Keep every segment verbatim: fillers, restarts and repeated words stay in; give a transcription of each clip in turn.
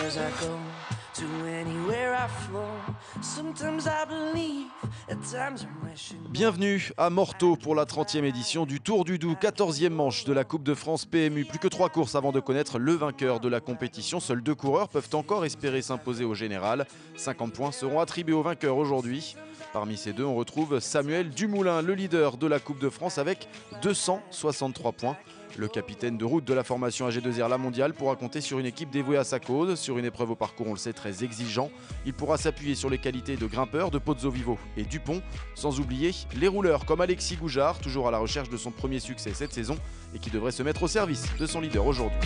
as I go, to anywhere I flow. Sometimes I believe, at times I'm wishing. Bienvenue à Morteau pour la trentième édition du Tour du Doubs, quatorzième manche de la Coupe de France P M U. Plus que trois courses avant de connaître le vainqueur de la compétition. Seuls deux coureurs peuvent encore espérer s'imposer au général. cinquante points seront attribués au vainqueur aujourd'hui. Parmi ces deux, on retrouve Samuel Dumoulin, le leader de la Coupe de France avec deux cent soixante-trois points. Le capitaine de route de la formation A G deux R La Mondiale pourra compter sur une équipe dévouée à sa cause. Sur une épreuve au parcours, on le sait, très exigeant. Il pourra s'appuyer sur les qualités de grimpeur de Pozzovivo et Dupont, sans oublier les rouleurs comme Alexis Goujard, toujours à la recherche de son premier succès cette saison et qui devrait se mettre au service de son leader aujourd'hui.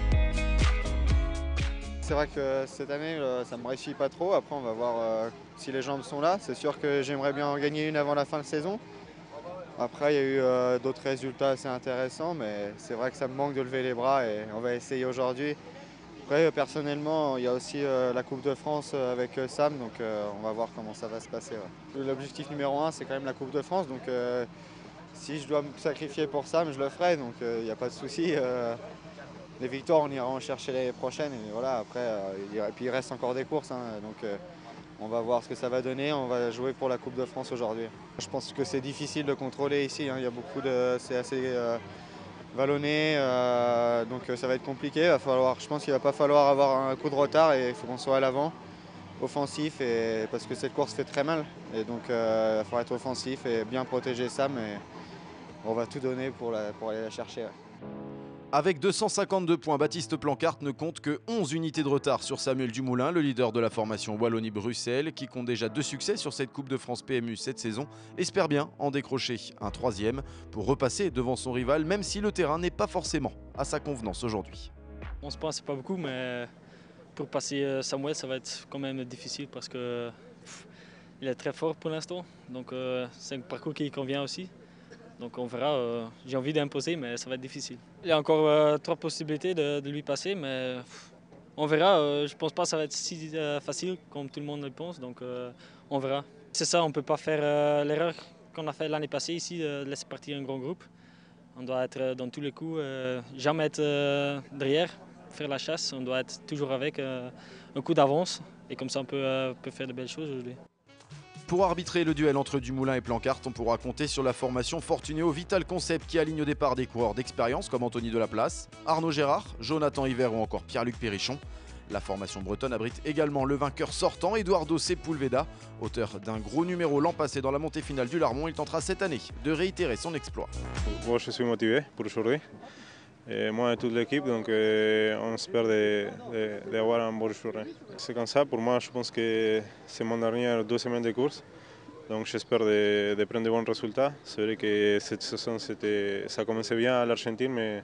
C'est vrai que cette année, ça ne me réussit pas trop. Après, on va voir si les jambes sont là. C'est sûr que j'aimerais bien en gagner une avant la fin de saison. Après, il y a eu euh, d'autres résultats assez intéressants, mais c'est vrai que ça me manque de lever les bras et on va essayer aujourd'hui. Après, personnellement, il y a aussi euh, la Coupe de France avec euh, Sam, donc euh, on va voir comment ça va se passer. Ouais. L'objectif numéro un, c'est quand même la Coupe de France, donc euh, si je dois me sacrifier pour Sam, je le ferai, donc il euh, n'y a pas de souci. Euh, les victoires, on ira en chercher l'année prochaine, et voilà, après, euh, et puis il reste encore des courses, hein, donc euh, on va voir ce que ça va donner. On va jouer pour la Coupe de France aujourd'hui. Je pense que c'est difficile de contrôler ici. Hein. Il y a beaucoup de, c'est assez euh, vallonné, euh, donc ça va être compliqué. Il va falloir, je pense qu'il ne va pas falloir avoir un coup de retard et il faut qu'on soit à l'avant, offensif, et, parce que cette course fait très mal. Et donc euh, il va falloir être offensif et bien protéger Sam. Et on va tout donner pour, la, pour aller la chercher. Ouais. Avec deux cent cinquante-deux points, Baptiste Plancart ne compte que onze unités de retard sur Samuel Dumoulin, le leader de la formation Wallonie-Bruxelles, qui compte déjà deux succès sur cette Coupe de France P M U cette saison, espère bien en décrocher un troisième pour repasser devant son rival, même si le terrain n'est pas forcément à sa convenance aujourd'hui. On se pense pas beaucoup, mais pour passer Samuel, ça va être quand même difficile parce que pff, il est très fort pour l'instant, donc euh, c'est un parcours qui convient aussi. Donc on verra, euh, j'ai envie d'imposer, mais ça va être difficile. Il y a encore euh, trois possibilités de, de lui passer, mais pff, on verra. Euh, je ne pense pas que ça va être si euh, facile comme tout le monde le pense, donc euh, on verra. C'est ça, on ne peut pas faire euh, l'erreur qu'on a fait l'année passée ici, de laisser partir un grand groupe. On doit être dans tous les coups, euh, jamais être euh, derrière, faire la chasse, on doit être toujours avec euh, un coup d'avance, et comme ça on peut, euh, peut faire de belles choses aujourd'hui. Pour arbitrer le duel entre Dumoulin et Plancart, on pourra compter sur la formation Fortunéo Vital Concept qui aligne au départ des coureurs d'expérience comme Anthony Delaplace, Arnaud Gérard, Jonathan Hiver ou encore Pierre-Luc Périchon. La formation bretonne abrite également le vainqueur sortant, Eduardo Sepulveda. Auteur d'un gros numéro l'an passé dans la montée finale du Larmont, il tentera cette année de réitérer son exploit. Moi, je suis motivé pour aujourd'hui. Et moi et toute l'équipe, donc euh, on espère d'avoir un bon journée. C'est comme ça, pour moi, je pense que c'est mon dernière deux semaines de course. Donc j'espère de, de prendre de bons résultats. C'est vrai que cette saison, ça a commencé bien à l'Argentine, mais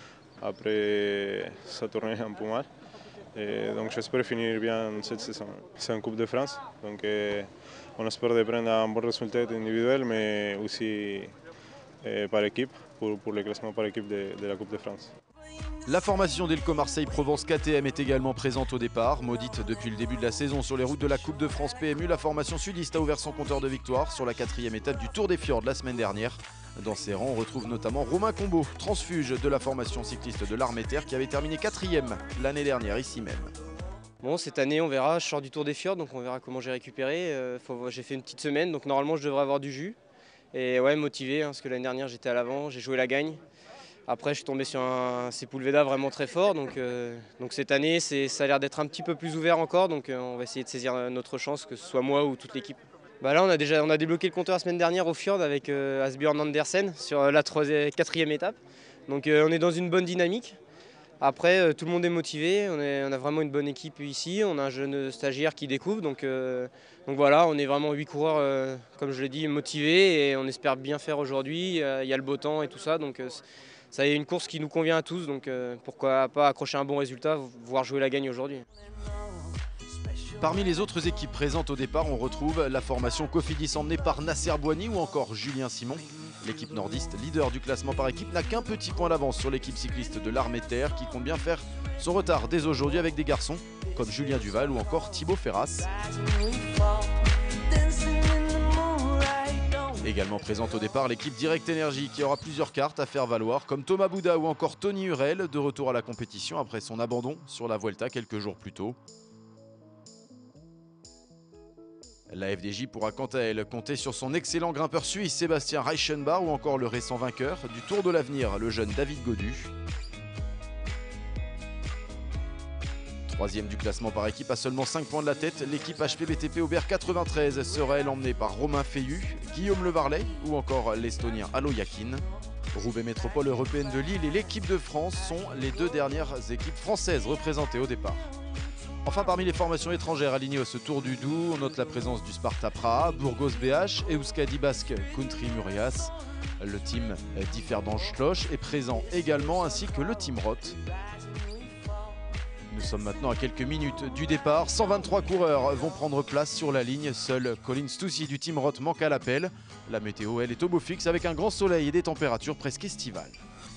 après, ça tournait un peu mal. Et donc j'espère finir bien cette saison. C'est une Coupe de France, donc euh, on espère de prendre un bon résultat individuel, mais aussi euh, par équipe. Pour, pour le classement par équipe de, de la Coupe de France. La formation Delco Marseille-Provence K T M est également présente au départ. Maudite depuis le début de la saison sur les routes de la Coupe de France P M U, la formation sudiste a ouvert son compteur de victoire sur la quatrième étape du Tour des Fjords la semaine dernière. Dans ses rangs, on retrouve notamment Romain Combeau, transfuge de la formation cycliste de l'Armée Terre qui avait terminé quatrième l'année dernière ici même. Bon, cette année, on verra, je sors du Tour des Fjords, donc on verra comment j'ai récupéré. Euh, j'ai fait une petite semaine, donc normalement je devrais avoir du jus. Et ouais, motivé, hein, parce que l'année dernière j'étais à l'avant, j'ai joué la gagne. Après je suis tombé sur un Sepulveda vraiment très fort, donc, euh, donc cette année ça a l'air d'être un petit peu plus ouvert encore, donc euh, on va essayer de saisir notre chance, que ce soit moi ou toute l'équipe. Bah là on a déjà on a débloqué le compteur la semaine dernière au Fjord avec euh, Asbjørn Andersen sur la troisième, quatrième étape. Donc euh, on est dans une bonne dynamique. Après, euh, tout le monde est motivé, on, est, on a vraiment une bonne équipe ici, on a un jeune stagiaire qui découvre, donc, euh, donc voilà, on est vraiment huit coureurs, euh, comme je l'ai dit, motivés et on espère bien faire aujourd'hui. Il y a le beau temps et tout ça, donc euh, ça y est une course qui nous convient à tous, donc euh, pourquoi pas accrocher un bon résultat, voire jouer la gagne aujourd'hui. Parmi les autres équipes présentes au départ, on retrouve la formation Cofidis emmenée par Nasser Bouhanni ou encore Julien Simon. L'équipe nordiste, leader du classement par équipe, n'a qu'un petit point d'avance sur l'équipe cycliste de l'Armée Terre qui compte bien faire son retard dès aujourd'hui avec des garçons comme Julien Duval ou encore Thibaut Ferras. Également présente au départ l'équipe Direct Energy qui aura plusieurs cartes à faire valoir comme Thomas Bouda ou encore Tony Hurel de retour à la compétition après son abandon sur la Vuelta quelques jours plus tôt. La F D J pourra quant à elle compter sur son excellent grimpeur suisse Sébastien Reichenbach ou encore le récent vainqueur du Tour de l'Avenir, le jeune David Gaudu. Troisième du classement par équipe à seulement cinq points de la tête, l'équipe H P B T P Aubert quatre-vingt-treize sera elle emmenée par Romain Feillu, Guillaume Le Varlet ou encore l'Estonien Alo Yakin. Roubaix Métropole Européenne de Lille et l'équipe de France sont les deux dernières équipes françaises représentées au départ. Enfin, parmi les formations étrangères alignées à ce Tour du Doubs, on note la présence du Sparta Praha, Burgos B H et Euskadi Basque Country Murias. Le team Differdange Schloss est présent également, ainsi que le team Roth. Nous sommes maintenant à quelques minutes du départ. cent vingt-trois coureurs vont prendre place sur la ligne. Seul Colin Stoussi du team Roth manque à l'appel. La météo, elle, est au beau fixe avec un grand soleil et des températures presque estivales.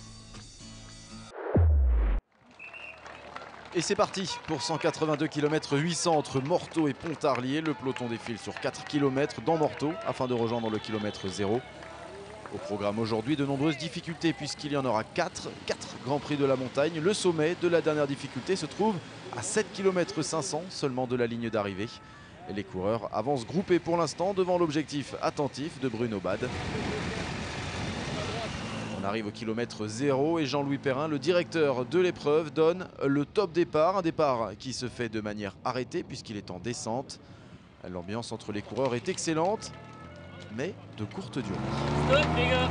Et c'est parti pour cent quatre-vingt-deux kilomètres huit cents entre Morteau et Pontarlier. Le peloton défile sur quatre kilomètres dans Morteau afin de rejoindre le kilomètre zéro. Au programme aujourd'hui, de nombreuses difficultés puisqu'il y en aura quatre, quatre Grands Prix de la montagne. Le sommet de la dernière difficulté se trouve à sept kilomètres cinq cents seulement de la ligne d'arrivée. Les coureurs avancent groupés pour l'instant devant l'objectif attentif de Bruno Bade. On arrive au kilomètre zéro et Jean-Louis Perrin, le directeur de l'épreuve, donne le top départ. Un départ qui se fait de manière arrêtée puisqu'il est en descente. L'ambiance entre les coureurs est excellente, mais de courte durée. Stop les gars.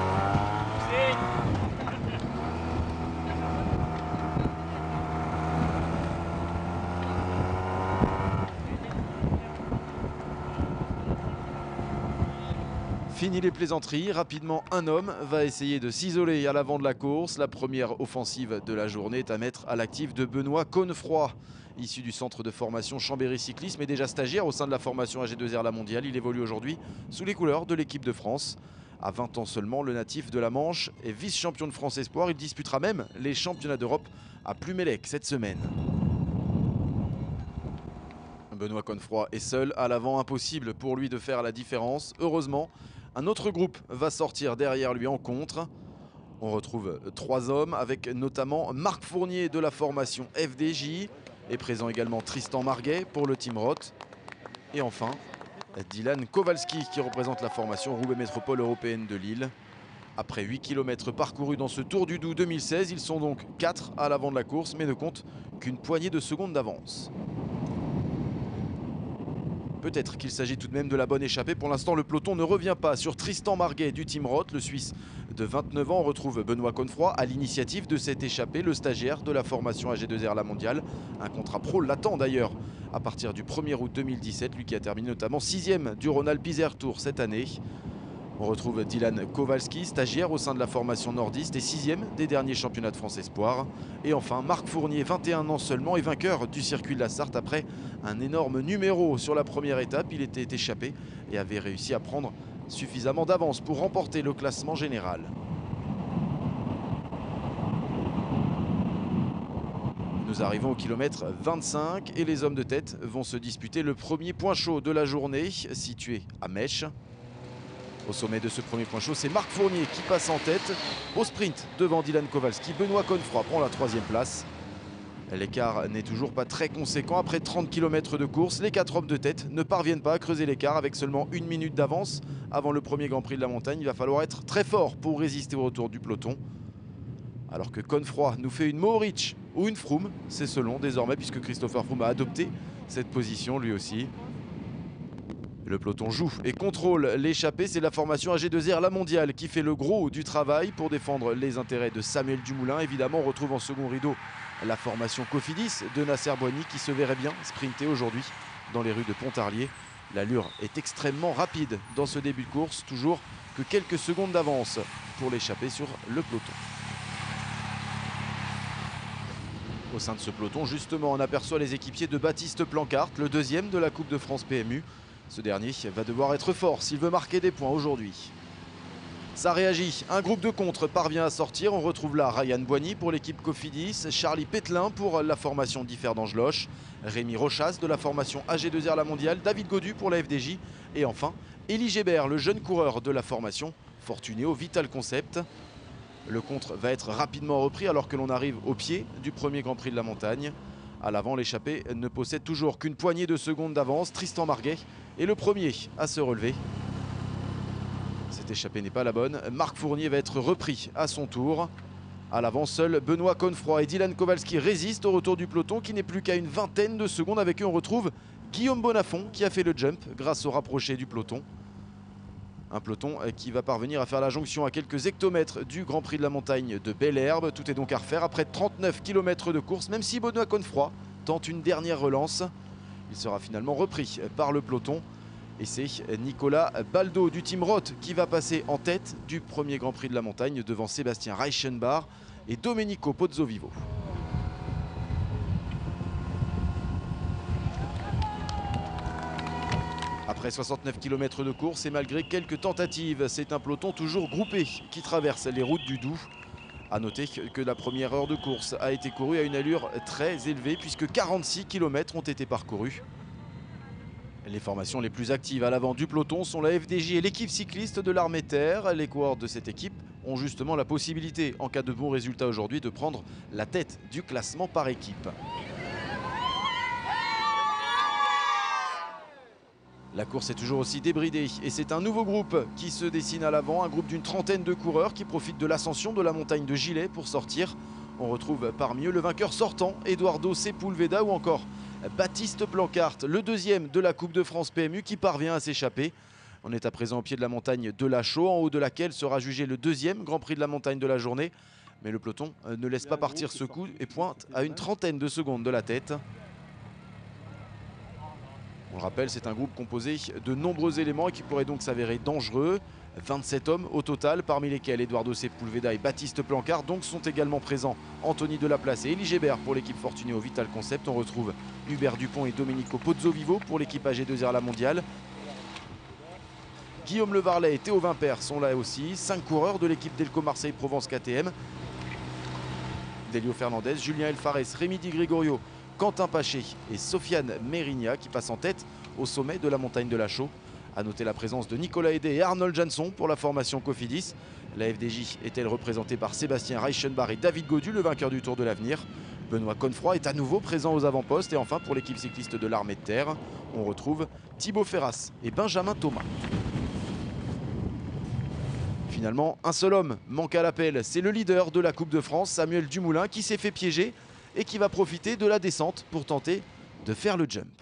Fini les plaisanteries, rapidement un homme va essayer de s'isoler à l'avant de la course. La première offensive de la journée est à mettre à l'actif de Benoît Connefroy. Issu du centre de formation Chambéry Cyclisme et déjà stagiaire au sein de la formation A G deux R La Mondiale, il évolue aujourd'hui sous les couleurs de l'équipe de France. À vingt ans seulement, le natif de la Manche est vice-champion de France Espoir. Il disputera même les championnats d'Europe à Plumelec cette semaine. Benoît Connefroy est seul à l'avant, impossible pour lui de faire la différence. Heureusement, un autre groupe va sortir derrière lui en contre. On retrouve trois hommes avec notamment Marc Fournier de la formation F D J. Est présent également Tristan Marguet pour le team Roth. Et enfin, Dylan Kowalski qui représente la formation Roubaix Métropole Européenne de Lille. Après huit kilomètres parcourus dans ce Tour du Doubs deux mille seize, ils sont donc quatre à l'avant de la course, mais ne comptent qu'une poignée de secondes d'avance. Peut-être qu'il s'agit tout de même de la bonne échappée. Pour l'instant, le peloton ne revient pas sur Tristan Marguet du team Roth. Le Suisse de vingt-neuf ans retrouve Benoît Connefroy à l'initiative de cette échappée, le stagiaire de la formation A G deux R La Mondiale. Un contrat pro l'attend d'ailleurs à partir du premier août deux mille dix-sept, lui qui a terminé notamment sixième du Rhône-Alpes Isère Tour cette année. On retrouve Dylan Kowalski, stagiaire au sein de la formation nordiste et sixième des derniers championnats de France Espoir. Et enfin Marc Fournier, vingt et un ans seulement et vainqueur du circuit de la Sarthe après un énorme numéro sur la première étape. Il était échappé et avait réussi à prendre suffisamment d'avance pour remporter le classement général. Nous arrivons au kilomètre vingt-cinq et les hommes de tête vont se disputer le premier point chaud de la journée situé à Mèche. Au sommet de ce premier point chaud, c'est Marc Fournier qui passe en tête. Au sprint, devant Dylan Kowalski, Benoît Connefroy prend la troisième place. L'écart n'est toujours pas très conséquent. Après trente kilomètres de course, les quatre hommes de tête ne parviennent pas à creuser l'écart avec seulement une minute d'avance. Avant le premier Grand Prix de la montagne, il va falloir être très fort pour résister au retour du peloton. Alors que Connefroy nous fait une Mohoric ou une Froome, c'est selon désormais puisque Christopher Froome a adopté cette position lui aussi. Le peloton joue et contrôle l'échappée. C'est la formation A G deux R La Mondiale qui fait le gros du travail pour défendre les intérêts de Samuel Dumoulin. Évidemment, on retrouve en second rideau la formation Cofidis de Nasser Boigny qui se verrait bien sprinter aujourd'hui dans les rues de Pontarlier. L'allure est extrêmement rapide dans ce début de course, toujours que quelques secondes d'avance pour l'échappée sur le peloton. Au sein de ce peloton, justement, on aperçoit les équipiers de Baptiste Plancart, le deuxième de la Coupe de France P M U. Ce dernier va devoir être fort s'il veut marquer des points aujourd'hui. Ça réagit, un groupe de contre parvient à sortir. On retrouve là Ryan Boigny pour l'équipe Cofidis, Charlie Pételin pour la formation Differdange Loche, Rémi Rochas de la formation A G deux R La Mondiale, David Gaudu pour la F D J et enfin Élie Gébert, le jeune coureur de la formation Fortunéo Vital Concept. Le contre va être rapidement repris alors que l'on arrive au pied du premier Grand Prix de la montagne. À l'avant, l'échappée ne possède toujours qu'une poignée de secondes d'avance. Tristan Marguet est le premier à se relever. Cette échappée n'est pas la bonne. Marc Fournier va être repris à son tour. À l'avant, seuls Benoît Connefroy et Dylan Kowalski résistent au retour du peloton qui n'est plus qu'à une vingtaine de secondes. Avec eux, on retrouve Guillaume Bonnafont qui a fait le jump grâce au rapproché du peloton. Un peloton qui va parvenir à faire la jonction à quelques hectomètres du Grand Prix de la montagne de Belle-Herbe. Tout est donc à refaire après trente-neuf kilomètres de course, même si Benoît Connefroy tente une dernière relance. Il sera finalement repris par le peloton. Et c'est Nicolas Baldo du Team Roth qui va passer en tête du premier Grand Prix de la montagne devant Sébastien Reichenbach et Domenico Pozzovivo. Après soixante-neuf kilomètres de course et malgré quelques tentatives, c'est un peloton toujours groupé qui traverse les routes du Doubs. A noter que la première heure de course a été courue à une allure très élevée puisque quarante-six kilomètres ont été parcourus. Les formations les plus actives à l'avant du peloton sont la F D J et l'équipe cycliste de l'Armée de Terre. Les coureurs de cette équipe ont justement la possibilité, en cas de bons résultats aujourd'hui, de prendre la tête du classement par équipe. La course est toujours aussi débridée et c'est un nouveau groupe qui se dessine à l'avant, un groupe d'une trentaine de coureurs qui profitent de l'ascension de la montagne de Gilet pour sortir. On retrouve parmi eux le vainqueur sortant, Eduardo Sepulveda, ou encore Baptiste Plancart, le deuxième de la Coupe de France P M U qui parvient à s'échapper. On est à présent au pied de la montagne de la Chaux, en haut de laquelle sera jugé le deuxième Grand Prix de la montagne de la journée. Mais le peloton ne laisse pas partir ce coup et pointe à une trentaine de secondes de la tête. On le rappelle, c'est un groupe composé de nombreux éléments et qui pourrait donc s'avérer dangereux. vingt-sept hommes au total, parmi lesquels Eduardo Sepulveda et Baptiste Plancart. Donc sont également présents Anthony Delaplace et Élie Gébert pour l'équipe Fortunéo Vital Concept. On retrouve Hubert Dupont et Domenico Pozzovivo pour l'équipe A G deux R La Mondiale. Guillaume Levarlet et Théo Vimpert sont là aussi. Cinq coureurs de l'équipe Delco Marseille Provence K T M. Delio Fernandez, Julien Elfares, Rémi Di Gregorio, Quentin Paché et Sofiane Mérigna qui passent en tête au sommet de la montagne de la Chaux. A noter la présence de Nicolas Hédé et Arnold Jansson pour la formation Cofidis. La F D J est-elle représentée par Sébastien Reichenbach et David Gaudu, le vainqueur du Tour de l'Avenir. Benoît Connefroy est à nouveau présent aux avant-postes. Et enfin, pour l'équipe cycliste de l'Armée de Terre, on retrouve Thibaut Ferras et Benjamin Thomas. Finalement, un seul homme manque à l'appel. C'est le leader de la Coupe de France, Samuel Dumoulin, qui s'est fait piéger et qui va profiter de la descente pour tenter de faire le jump.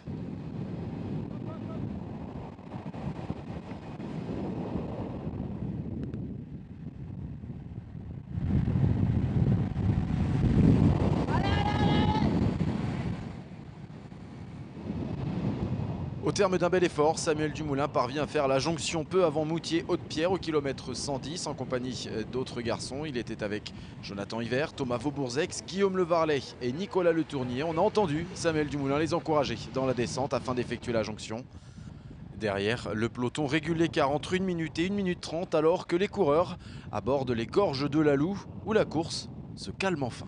Au terme d'un bel effort, Samuel Dumoulin parvient à faire la jonction peu avant Moutier-Haute-Pierre au kilomètre cent dix en compagnie d'autres garçons. Il était avec Jonathan Hiver, Thomas Vaubourzex, Guillaume Levarlet et Nicolas Le Tournier. On a entendu Samuel Dumoulin les encourager dans la descente afin d'effectuer la jonction. Derrière, le peloton régule l'écart entre une minute et une minute trente alors que les coureurs abordent les gorges de la Loue où la course se calme enfin.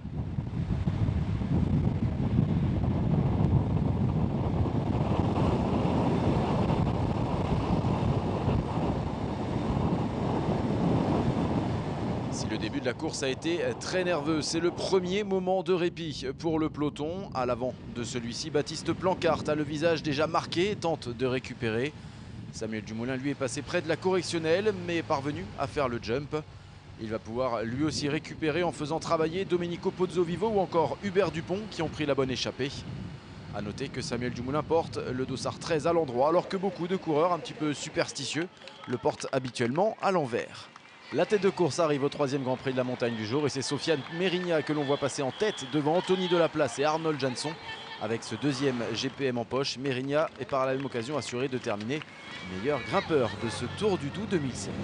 Le début de la course a été très nerveux. C'est le premier moment de répit pour le peloton. À l'avant de celui-ci, Baptiste Plancart a le visage déjà marqué et tente de récupérer. Samuel Dumoulin, lui, est passé près de la correctionnelle, mais est parvenu à faire le jump. Il va pouvoir lui aussi récupérer en faisant travailler Domenico Pozzovivo ou encore Hubert Dupont qui ont pris la bonne échappée. A noter que Samuel Dumoulin porte le dossard treize à l'endroit, alors que beaucoup de coureurs un petit peu superstitieux le portent habituellement à l'envers. La tête de course arrive au troisième Grand Prix de la montagne du jour et c'est Sofiane Mérigna que l'on voit passer en tête devant Anthony Delaplace et Arnold Jansson. Avec ce deuxième G P M en poche, Mérigna est par la même occasion assuré de terminer meilleur grimpeur de ce Tour du Doubs deux mille seize.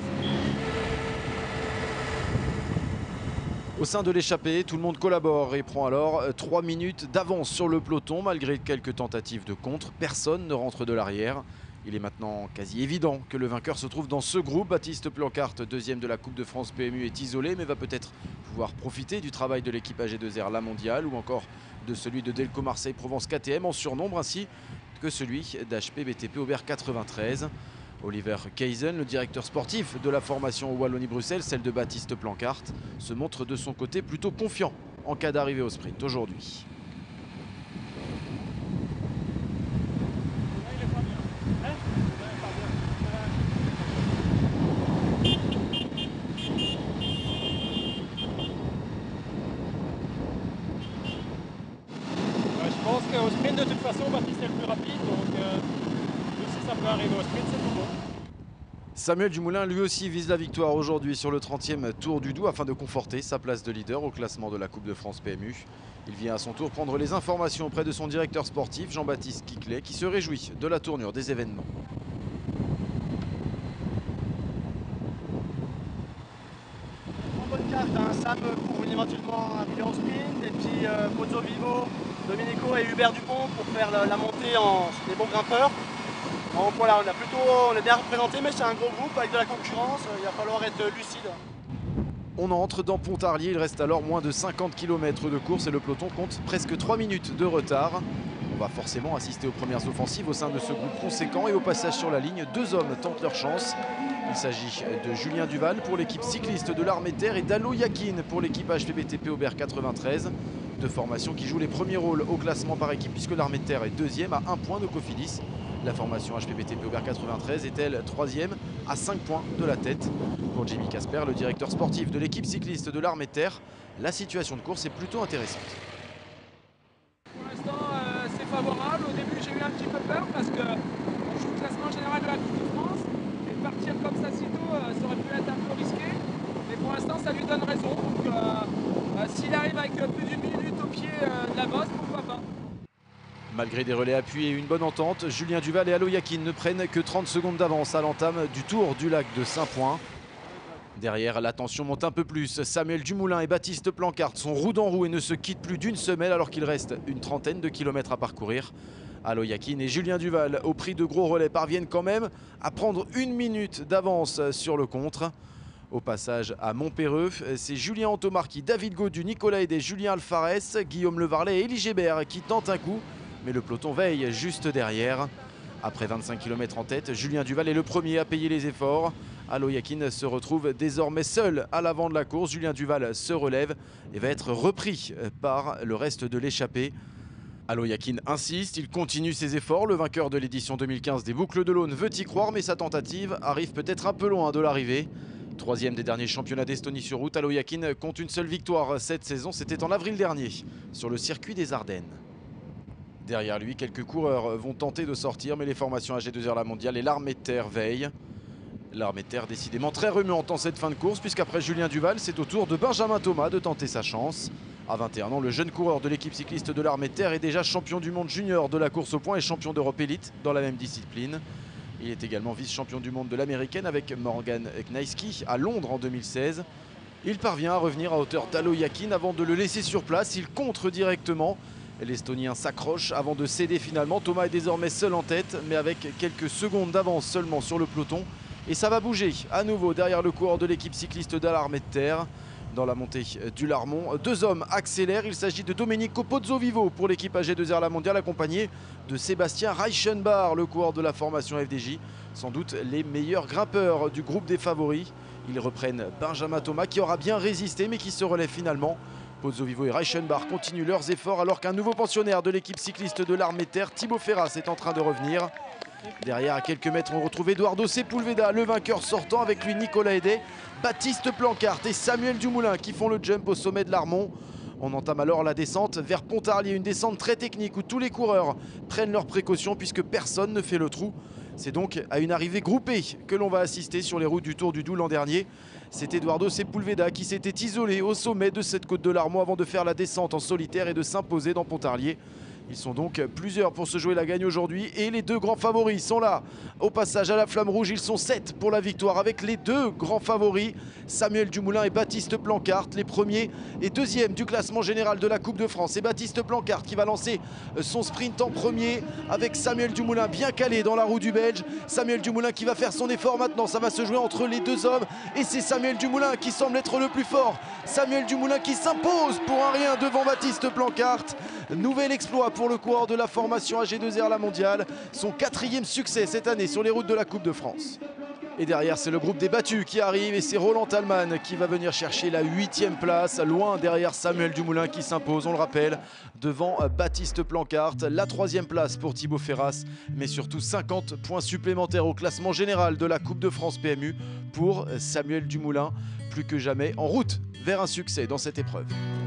Au sein de l'échappée, tout le monde collabore et prend alors trois minutes d'avance sur le peloton malgré quelques tentatives de contre. Personne ne rentre de l'arrière. Il est maintenant quasi évident que le vainqueur se trouve dans ce groupe. Baptiste Plancart, deuxième de la Coupe de France P M U, est isolé mais va peut-être pouvoir profiter du travail de l'équipe A G deux R La Mondiale ou encore de celui de Delco Marseille Provence K T M en surnombre ainsi que celui d'H P B T P Aubert quatre-vingt-treize. Oliver Kaysen, le directeur sportif de la formation Wallonie-Bruxelles, celle de Baptiste Plancart, se montre de son côté plutôt confiant en cas d'arrivée au sprint aujourd'hui. Je pense qu'au sprint, de toute façon, Baptiste est le plus rapide, donc euh, si ça peut arriver au sprint, c'est tout bon. Samuel Dumoulin lui aussi vise la victoire aujourd'hui sur le trentième Tour du Doubs afin de conforter sa place de leader au classement de la Coupe de France P M U. Il vient à son tour prendre les informations auprès de son directeur sportif Jean-Baptiste Quiclet qui se réjouit de la tournure des événements. En bonne carte, hein. Sam pour éventuellement arriver en sprint et puis euh, Pozzo Vivo, Domenico et Hubert Dupont pour faire la, la montée en des bons grimpeurs. Donc voilà, on, a plutôt, on est bien représenté, mais c'est un gros groupe avec de la concurrence, il va falloir être lucide. On entre dans Pontarlier, il reste alors moins de cinquante kilomètres de course et le peloton compte presque trois minutes de retard. On va forcément assister aux premières offensives au sein de ce groupe conséquent et au passage sur la ligne, deux hommes tentent leur chance. Il s'agit de Julien Duval pour l'équipe cycliste de l'Armée de Terre et d'Alo Yakin pour l'équipe H P B T P Aubert quatre-vingt-treize. Deux formations qui jouent les premiers rôles au classement par équipe puisque l'Armée de Terre est deuxième à un point de Cofidis. La formation H P B T P Aubert quatre-vingt-treize est-elle troisième à cinq points de la tête. Pour Jimmy Casper, le directeur sportif de l'équipe cycliste de l'Armée de Terre, la situation de course est plutôt intéressante. Pour l'instant, euh, c'est favorable. Au début, j'ai eu un petit peu peur parce que on joue le classement général de la Coupe de France. Et partir comme ça si tôt, euh, ça aurait pu être un peu risqué. Mais pour l'instant, ça lui donne raison. Donc, euh, euh, s'il arrive avec plus d'une minute au pied euh, de la bosse, pourquoi pas. Malgré des relais appuyés et une bonne entente, Julien Duval et Alo Yakin ne prennent que trente secondes d'avance à l'entame du Tour du Lac de Saint-Point. Derrière, la tension monte un peu plus. Samuel Dumoulin et Baptiste Plancart sont roue dans roue et ne se quittent plus d'une semelle alors qu'il reste une trentaine de kilomètres à parcourir. Alo Yakin et Julien Duval, au prix de gros relais, parviennent quand même à prendre une minute d'avance sur le contre. Au passage à Montpéreux, c'est Julien Antomarchi, David Gaudu, Nicolas Hédé, Julien Alfarès, Guillaume Levarlet et Élie Gébert qui tentent un coup. Mais le peloton veille juste derrière. Après vingt-cinq kilomètres en tête, Julien Duval est le premier à payer les efforts. Alo Yakin se retrouve désormais seul à l'avant de la course. Julien Duval se relève et va être repris par le reste de l'échappée. Alo Yakin insiste, il continue ses efforts. Le vainqueur de l'édition deux mille quinze des Boucles de l'Aune veut y croire, mais sa tentative arrive peut-être un peu loin de l'arrivée. Troisième des derniers championnats d'Estonie sur route, Alo Yakin compte une seule victoire cette saison. C'était en avril dernier sur le circuit des Ardennes. Derrière lui, quelques coureurs vont tenter de sortir, mais les formations A G deux R La Mondiale et l'Armée de Terre veillent. L'Armée de Terre décidément très remuante en cette fin de course, puisqu'après Julien Duval, c'est au tour de Benjamin Thomas de tenter sa chance. À vingt et un ans, le jeune coureur de l'équipe cycliste de l'Armée de Terre est déjà champion du monde junior de la course au point et champion d'Europe élite dans la même discipline. Il est également vice-champion du monde de l'américaine avec Morgan Knaisky à Londres en deux mille seize. Il parvient à revenir à hauteur d'Alo Yakin avant de le laisser sur place. Il contre directement. L'Estonien s'accroche avant de céder finalement. Thomas est désormais seul en tête, mais avec quelques secondes d'avance seulement sur le peloton. Et ça va bouger à nouveau derrière le coureur de l'équipe cycliste de l'Armée de Terre. Dans la montée du Larmont, deux hommes accélèrent. Il s'agit de Domenico Pozzovivo pour l'équipe A G deux R La Mondiale, accompagné de Sébastien Reichenbach, le coureur de la formation F D J. Sans doute les meilleurs grimpeurs du groupe des favoris. Ils reprennent Benjamin Thomas qui aura bien résisté mais qui se relève finalement. Pozzovivo et Reichenbach continuent leurs efforts alors qu'un nouveau pensionnaire de l'équipe cycliste de l'Armée de Terre, Thibaut Ferras, est en train de revenir. Derrière, à quelques mètres, on retrouve Eduardo Sepulveda, le vainqueur sortant, avec lui Nicolas Hédé, Baptiste Plancart et Samuel Dumoulin qui font le jump au sommet de l'Armont. On entame alors la descente vers Pontarlier, une descente très technique où tous les coureurs prennent leurs précautions puisque personne ne fait le trou. C'est donc à une arrivée groupée que l'on va assister sur les routes du Tour du Doubs l'an dernier. C'est Eduardo Sepulveda qui s'était isolé au sommet de cette côte de l'Armont avant de faire la descente en solitaire et de s'imposer dans Pontarlier. Ils sont donc plusieurs pour se jouer la gagne aujourd'hui et les deux grands favoris sont là. Au passage à la flamme rouge, ils sont sept pour la victoire avec les deux grands favoris, Samuel Dumoulin et Baptiste Plancart, les premiers et deuxièmes du classement général de la Coupe de France. Et Baptiste Plancart qui va lancer son sprint en premier avec Samuel Dumoulin bien calé dans la roue du Belge. Samuel Dumoulin qui va faire son effort maintenant, ça va se jouer entre les deux hommes et c'est Samuel Dumoulin qui semble être le plus fort. Samuel Dumoulin qui s'impose pour un rien devant Baptiste Plancart. Nouvel exploit pour le coureur de la formation A G deux R La Mondiale. Son quatrième succès cette année sur les routes de la Coupe de France. Et derrière, c'est le groupe des battus qui arrive et c'est Roland Thalmann qui va venir chercher la huitième place, loin derrière Samuel Dumoulin qui s'impose, on le rappelle, devant Baptiste Plancart. La troisième place pour Thibaut Ferras, mais surtout cinquante points supplémentaires au classement général de la Coupe de France P M U pour Samuel Dumoulin, plus que jamais en route vers un succès dans cette épreuve.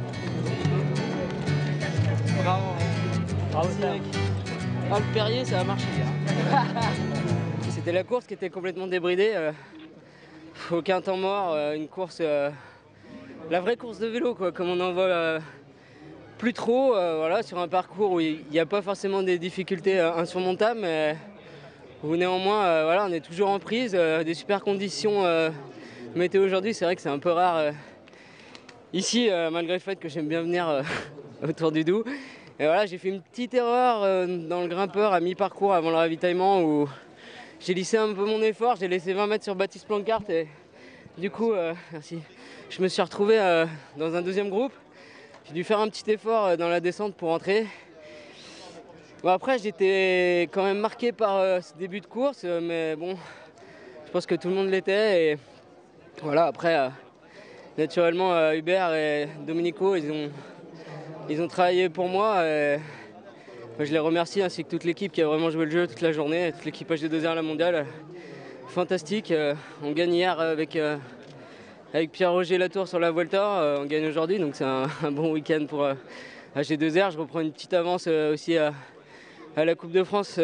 Bravo. Bravo, ah, le Perrier, ça a marché. Hein. C'était la course qui était complètement débridée. Euh, aucun temps mort, euh, une course, euh, la vraie course de vélo, quoi, comme on en voit euh, plus trop, euh, voilà, sur un parcours où il n'y a pas forcément des difficultés euh, insurmontables, mais où néanmoins, euh, voilà, on est toujours en prise, euh, des super conditions euh, météo aujourd'hui, c'est vrai que c'est un peu rare euh, ici, euh, malgré le fait que j'aime bien venir euh, autour du Doubs. Et voilà, j'ai fait une petite erreur euh, dans le grimpeur à mi-parcours avant le ravitaillement où j'ai lissé un peu mon effort, j'ai laissé vingt mètres sur Baptiste Plancart et du coup, euh, merci. Je me suis retrouvé euh, dans un deuxième groupe. J'ai dû faire un petit effort euh, dans la descente pour entrer. Bon, après, j'étais quand même marqué par euh, ce début de course, euh, mais bon, je pense que tout le monde l'était. Et voilà, après, euh, naturellement, euh, Hubert et Domenico, ils ont, ils ont travaillé pour moi. Et je les remercie, ainsi que toute l'équipe qui a vraiment joué le jeu toute la journée, toute l'équipe A G deux R La Mondiale. Fantastique. On gagne hier avec, avec Pierre-Roger Latour sur la Vuelta. On gagne aujourd'hui, donc c'est un, un bon week-end pour A G deux R. Je reprends une petite avance aussi à, à la Coupe de France,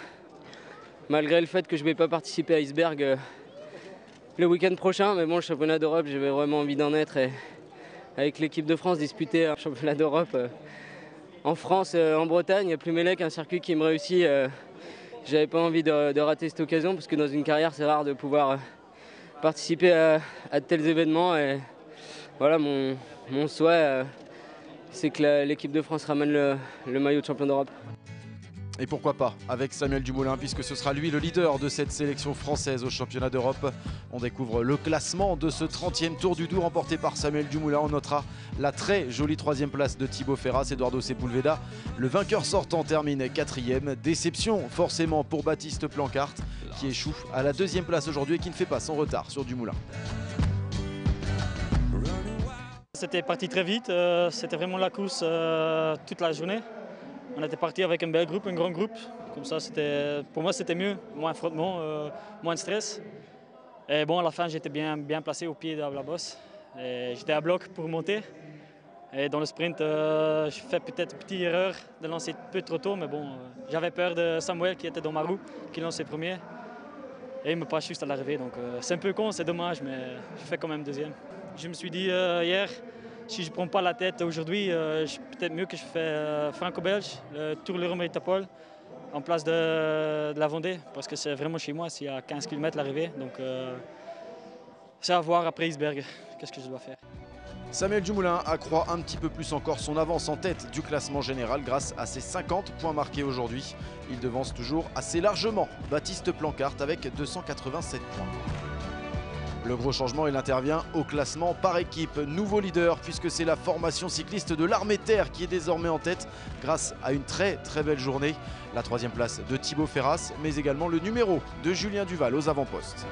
malgré le fait que je ne vais pas participer à Iceberg le week-end prochain. Mais bon, le championnat d'Europe, j'avais vraiment envie d'en être. Et avec l'équipe de France, disputer un championnat d'Europe en France, euh, en Bretagne, Plumelec, un circuit qui me réussit. Euh, J'avais pas envie de, de rater cette occasion parce que dans une carrière, c'est rare de pouvoir euh, participer à, à de tels événements. Et voilà, mon, mon souhait, euh, c'est que l'équipe de France ramène le, le maillot de champion d'Europe. Et pourquoi pas avec Samuel Dumoulin, puisque ce sera lui le leader de cette sélection française au championnat d'Europe. On découvre le classement de ce trentième Tour du Doubs remporté par Samuel Dumoulin. On notera la très jolie troisième place de Thibaut Ferras, Eduardo Sepulveda. Le vainqueur sortant termine quatrième. Déception forcément pour Baptiste Plancart, qui échoue à la deuxième place aujourd'hui et qui ne fait pas son retard sur Dumoulin. C'était parti très vite, euh, c'était vraiment la course euh, toute la journée. On était parti avec un bel groupe, un grand groupe. Comme ça, pour moi, c'était mieux. Moins frottement, euh, moins de stress. Et bon, à la fin, j'étais bien, bien placé au pied de la bosse. J'étais à bloc pour monter. Et dans le sprint, euh, je fais peut-être une petite erreur de lancer un peu trop tôt. Mais bon, euh, j'avais peur de Samuel qui était dans ma roue, qui lançait premier. Et il me passe juste à l'arrivée. Donc euh, c'est un peu con, c'est dommage, mais je fais quand même deuxième. Je me suis dit euh, hier, si je ne prends pas la tête aujourd'hui, euh, peut-être mieux que je fais euh, franco-belge, le Tour Leroy Métropole, en place de, de la Vendée, parce que c'est vraiment chez moi, c'est à quinze kilomètres l'arrivée. Donc euh, c'est à voir après Iceberg, qu'est-ce que je dois faire. Samuel Dumoulin accroît un petit peu plus encore son avance en tête du classement général grâce à ses cinquante points marqués aujourd'hui. Il devance toujours assez largement Baptiste Plancart avec deux cent quatre-vingt-sept points. Le gros changement, il intervient au classement par équipe. Nouveau leader puisque c'est la formation cycliste de l'Armée de Terre qui est désormais en tête grâce à une très très belle journée. La troisième place de Thibaut Ferras, mais également le numéro de Julien Duval aux avant-postes.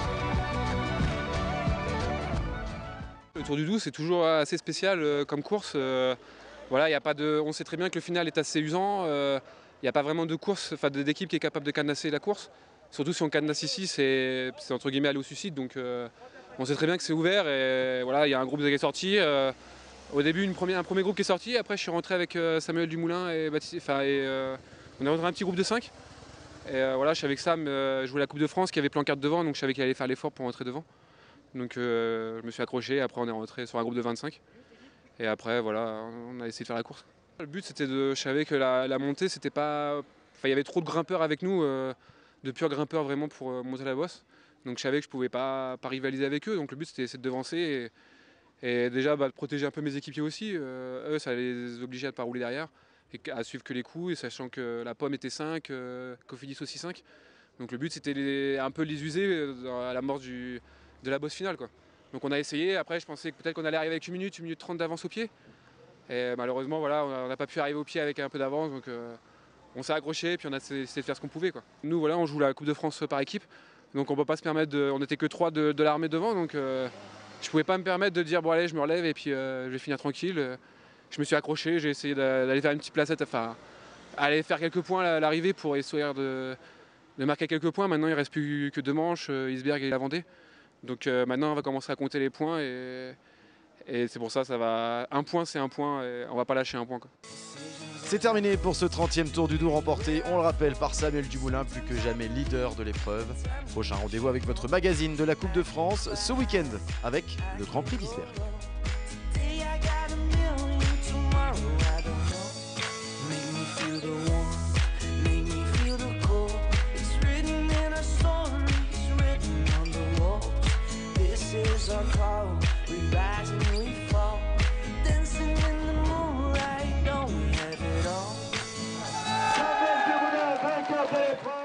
Le Tour du Doubs, c'est toujours assez spécial euh, comme course. Euh, voilà, y a pas de, on sait très bien que le final est assez usant. Il euh, n'y a pas vraiment de course, enfin d'équipe qui est capable de cadenasser la course. Surtout si on cadenasse ici, c'est entre guillemets aller au suicide. Donc euh, on sait très bien que c'est ouvert et voilà, il y a un groupe qui est sorti. Euh, au début, une première, un premier groupe qui est sorti. Après, je suis rentré avec euh, Samuel Dumoulin et Baptiste. Enfin, et, euh, on est rentré un petit groupe de cinq. Et euh, voilà, je savais que Sam euh, jouait la Coupe de France, qui avait Plancart devant, donc je savais qu'il allait faire l'effort pour rentrer devant. Donc euh, je me suis accroché. Après, on est rentré sur un groupe de vingt-cinq. Et après, voilà, on a essayé de faire la course. Le but, c'était de. Je savais que la, la montée, c'était pas. Enfin, il y avait trop de grimpeurs avec nous. Euh, de purs grimpeurs vraiment pour monter la bosse. Donc je savais que je ne pouvais pas, pas rivaliser avec eux. Donc le but c'était de devancer et, et déjà bah, de protéger un peu mes équipiers aussi. Euh, eux, ça les obligeait à ne pas rouler derrière et à suivre que les coups, et sachant que la pomme était cinq, euh, Cofidis aussi cinq. Donc le but c'était les, un peu les user à la mort du, de la bosse finale, quoi. Donc on a essayé. Après je pensais que peut-être qu'on allait arriver avec une minute, une minute trente d'avance au pied. Et malheureusement, voilà, on n'a pas pu arriver au pied avec un peu d'avance. Donc euh, on s'est accroché et puis on a essayé de faire ce qu'on pouvait, quoi. Nous, voilà, on joue la Coupe de France par équipe. Donc on ne peut pas se permettre de. On n'était que trois de, de l'armée devant. Donc euh, je ne pouvais pas me permettre de dire bon, allez, je me relève et puis euh, je vais finir tranquille. Je me suis accroché, j'ai essayé d'aller faire une petite placette, enfin, aller faire quelques points à l'arrivée pour essayer de, de marquer quelques points. Maintenant, il ne reste plus que deux manches, Isberg et la Vendée. Donc euh, maintenant, on va commencer à compter les points et, et c'est pour ça, ça va. Un point, c'est un point, et on ne va pas lâcher un point, quoi. C'est terminé pour ce trentième Tour du Doubs remporté, on le rappelle, par Samuel Dumoulin, plus que jamais leader de l'épreuve. Prochain rendez-vous avec votre magazine de la Coupe de France ce week-end avec le Grand Prix d'Isberg. Our call, we rise and we fall, dancing in the moonlight, don't we have it all?